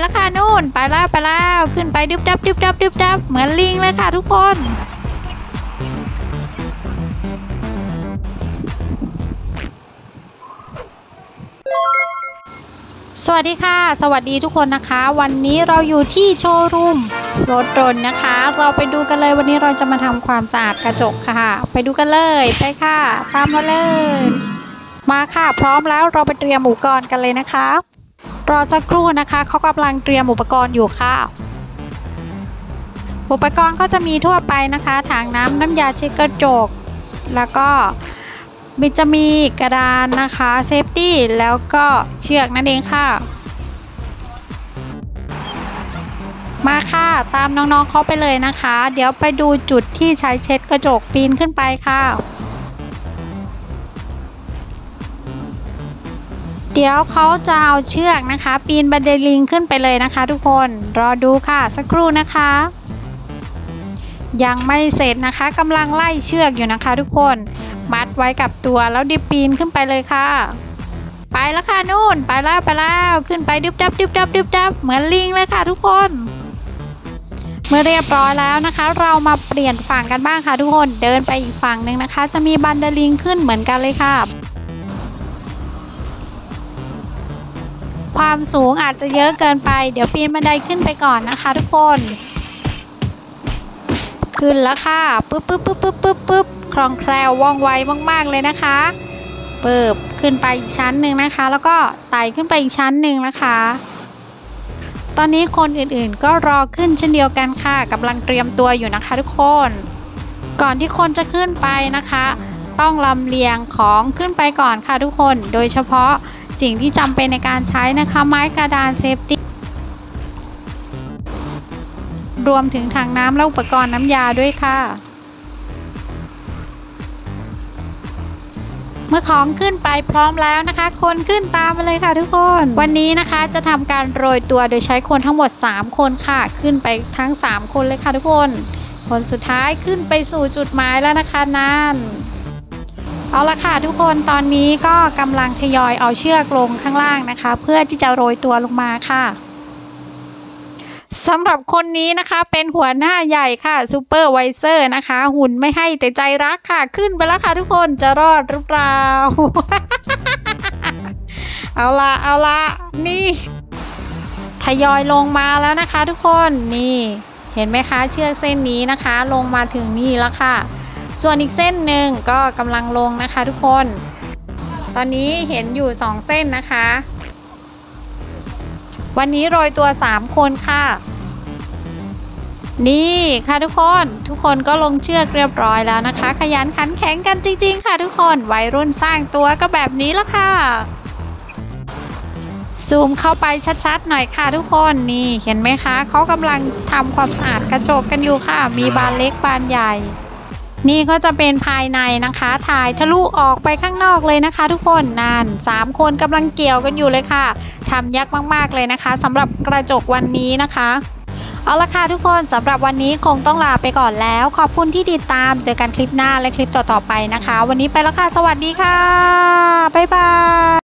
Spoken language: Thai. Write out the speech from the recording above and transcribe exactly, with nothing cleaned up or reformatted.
แล้วค่ะนู่นไปแล้วไปแล้วขึ้นไปดึบดับดึบดับดึบดับเหมือนลิงเลยค่ะทุกคนสวัสดีค่ะสวัสดีทุกคนนะคะวันนี้เราอยู่ที่โชว์รูมรถยนต์นะคะเราไปดูกันเลยวันนี้เราจะมาทำความสะอาดกระจกค่ะไปดูกันเลยไปค่ะตามมาเลยมาค่ะพร้อมแล้วเราไปเตรียมอุปกรณ์กันเลยนะคะรอสักครู่นะคะเขากำลังเตรียมอุปกรณ์อยู่ค่ะอุปกรณ์ก็จะมีทั่วไปนะคะถังน้ำน้ำยาเช็ดกระจกแล้วก็มันจะมีกระดานนะคะเซฟตี้แล้วก็เชือกนั่นเองค่ะมาค่ะตามน้องๆเขาไปเลยนะคะเดี๋ยวไปดูจุดที่ใช้เช็ดกระจกปีนขึ้นไปค่ะเดี๋ยวเขาจะเอาเชือกนะคะปีนบันไดลิงขึ้นไปเลยนะคะทุกคนรอดูค่ะสักครู่นะคะยังไม่เสร็จนะคะกำลังไล่เชือกอยู่นะคะทุกคนมัดไว้กับตัวแล้วดิปีนขึ้นไปเลยค่ะไปแล้วค่ะนู่นไปแล้วไปแล้วขึ้นไปดึบดับดึบดับดึบดับเหมือนลิงเลยค่ะทุกคนเมื่อเรียบร้อยแล้วนะคะเรามาเปลี่ยนฝั่งกันบ้างค่ะทุกคนเดินไปอีกฝั่งหนึ่งนะคะจะมีบันไดลิงขึ้นเหมือนกันเลยค่ะความสูงอาจจะเยอะเกินไปเดี๋ยวปีนบันไดขึ้นไปก่อนนะคะทุกคนขึ้นแล้วค่ะปึ๊บปึ๊บปึ๊บปึ๊บปึ๊บปึ๊บคล่องแคล่วว่องไวมากๆเลยนะคะปึ๊บขึ้นไปอีกชั้นหนึ่งนะคะแล้วก็ไต่ขึ้นไปอีกชั้นหนึ่งนะคะตอนนี้คนอื่นๆก็รอขึ้นเช่นเดียวกันค่ะกำลังเตรียมตัวอยู่นะคะทุกคนก่อนที่คนจะขึ้นไปนะคะต้องลำเลียงของขึ้นไปก่อนค่ะทุกคนโดยเฉพาะสิ่งที่จำเป็นในการใช้นะคะไม้กระดานเซฟตี้รวมถึงถังน้ำและอุปกรณ์น้ำยาด้วยค่ะเมื่อของขึ้นไปพร้อมแล้วนะคะคนขึ้นตามไปเลยค่ะทุกคนวันนี้นะคะจะทำการโรยตัวโดยใช้คนทั้งหมดสามคนค่ะขึ้นไปทั้งสามคนเลยค่ะทุกคนคนสุดท้ายขึ้นไปสู่จุดหมายแล้วนะคะนั่นเอาละค่ะทุกคนตอนนี้ก็กำลังทยอยเอาเชือกลงข้างล่างนะคะเพื่อที่จะโรยตัวลงมาค่ะสำหรับคนนี้นะคะเป็นหัวหน้าใหญ่ค่ะซูเปอร์ไวเซอร์นะคะหุ่นไม่ให้แต่ใจรักค่ะขึ้นไปแล้วค่ะทุกคนจะรอดหรือเปล่า เอาละเอาละนี่ทยอยลงมาแล้วนะคะทุกคนนี่เห็นไหมคะเชือกเส้นนี้นะคะลงมาถึงนี่แล้วค่ะส่วนอีกเส้นหนึ่งก็กำลังลงนะคะทุกคนตอนนี้เห็นอยู่สองเส้นนะคะวันนี้โรยตัวสามคนค่ะนี่ค่ะทุกคนทุกคนก็ลงเชือกเรียบร้อยแล้วนะคะขยันขันแข็งกันจริงๆค่ะทุกคนวัยรุ่นสร้างตัวก็แบบนี้ละค่ะซูมเข้าไปชัดๆหน่อยค่ะทุกคนนี่เห็นไหมคะเขากำลังทำความสะอาดกระจกกันอยู่ค่ะมีบานเล็กบานใหญ่นี่ก็จะเป็นภายในนะคะถ่ายทะลุออกไปข้างนอกเลยนะคะทุกคนนั่นสามคนกำลังเกี่ยวกันอยู่เลยค่ะทำยากมากๆเลยนะคะสำหรับกระจกวันนี้นะคะเอาละค่ะทุกคนสำหรับวันนี้คงต้องลาไปก่อนแล้วขอบคุณที่ติดตามเจอกันคลิปหน้าและคลิปต่อๆไปนะคะวันนี้ไปแล้วค่ะสวัสดีค่ะบ๊ายบาย